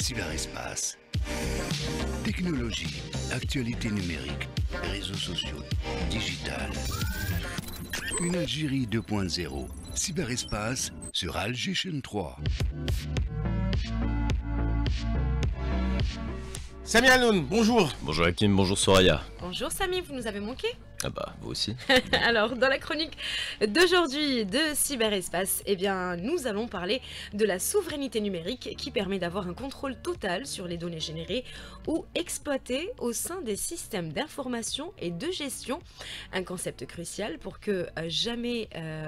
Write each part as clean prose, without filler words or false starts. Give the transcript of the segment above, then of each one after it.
cyberespace. Technologie, actualité numérique, réseaux sociaux, digital. Une Algérie 2.0, cyberespace sur Algérie 3. Sami Alioune, bonjour. Bonjour Hakim, bonjour Soraya. Bonjour Sami, vous nous avez manqué? Ah bah, vous aussi. Alors, dans la chronique d'aujourd'hui de Cyberespace, eh bien, nous allons parler de la souveraineté numérique qui permet d'avoir un contrôle total sur les données générées ou exploitées au sein des systèmes d'information et de gestion. Un concept crucial pour que jamais,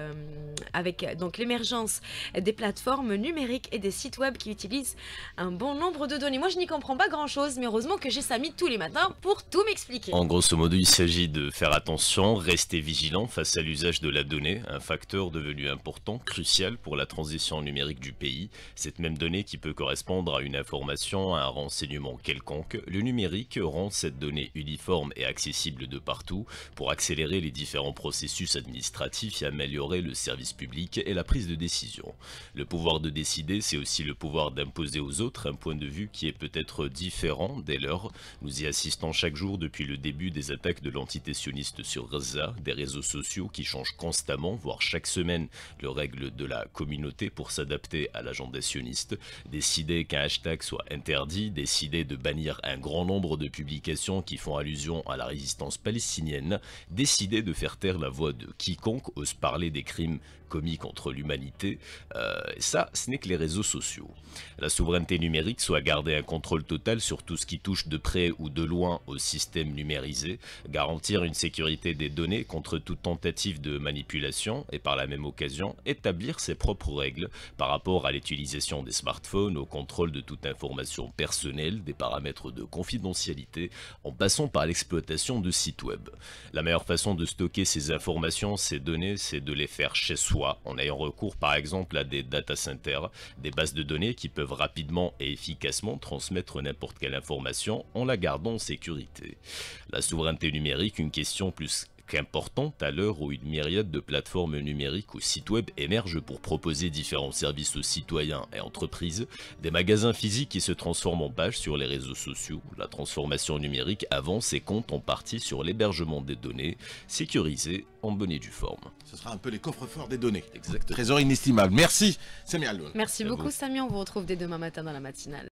avec donc l'émergence des plateformes numériques et des sites web qui utilisent un bon nombre de données. Moi, je n'y comprends pas grand-chose, mais heureusement que j'ai Sami tous les matins pour tout m'expliquer. En grosso modo, il s'agit de faire attention, rester vigilant face à l'usage de la donnée, un facteur devenu important, crucial pour la transition numérique du pays. Cette même donnée qui peut correspondre à une information, à un renseignement quelconque, le numérique rend cette donnée uniforme et accessible de partout pour accélérer les différents processus administratifs et améliorer le service public et la prise de décision. Le pouvoir de décider, c'est aussi le pouvoir d'imposer aux autres un point de vue qui est peut-être différent dès lors. Nous y assistons chaque jour depuis le début des attaques de l'entité sioniste sur Gaza, des réseaux sociaux qui changent constamment, voire chaque semaine, les règles de la communauté pour s'adapter à l'agenda sioniste, décider qu'un hashtag soit interdit, décider de bannir un grand nombre de publications qui font allusion à la résistance palestinienne, décider de faire taire la voix de quiconque ose parler des crimes commis contre l'humanité, ça, ce n'est que les réseaux sociaux. La souveraineté numérique soit garder un contrôle total sur tout ce qui touche de près ou de loin au système numérisé, garantir une sécurité des données contre toute tentative de manipulation et par la même occasion établir ses propres règles par rapport à l'utilisation des smartphones, au contrôle de toute information personnelle, des paramètres de confidentialité, en passant par l'exploitation de sites web. La meilleure façon de stocker ces informations, ces données, c'est de les faire chez soi, en ayant recours par exemple à des data centers, des bases de données qui peuvent rapidement et efficacement transmettre n'importe quelle information en la gardant en sécurité. La souveraineté numérique, une question plus qu'importante à l'heure où une myriade de plateformes numériques ou sites web émergent pour proposer différents services aux citoyens et entreprises, des magasins physiques qui se transforment en pages sur les réseaux sociaux. La transformation numérique avance et compte en partie sur l'hébergement des données, sécurisées en bonne et due forme. Ce sera un peu les coffres-forts des données. Exactement. Trésor inestimable. Merci, Sami Alioune. Merci beaucoup Sami, on vous retrouve dès demain matin dans la matinale.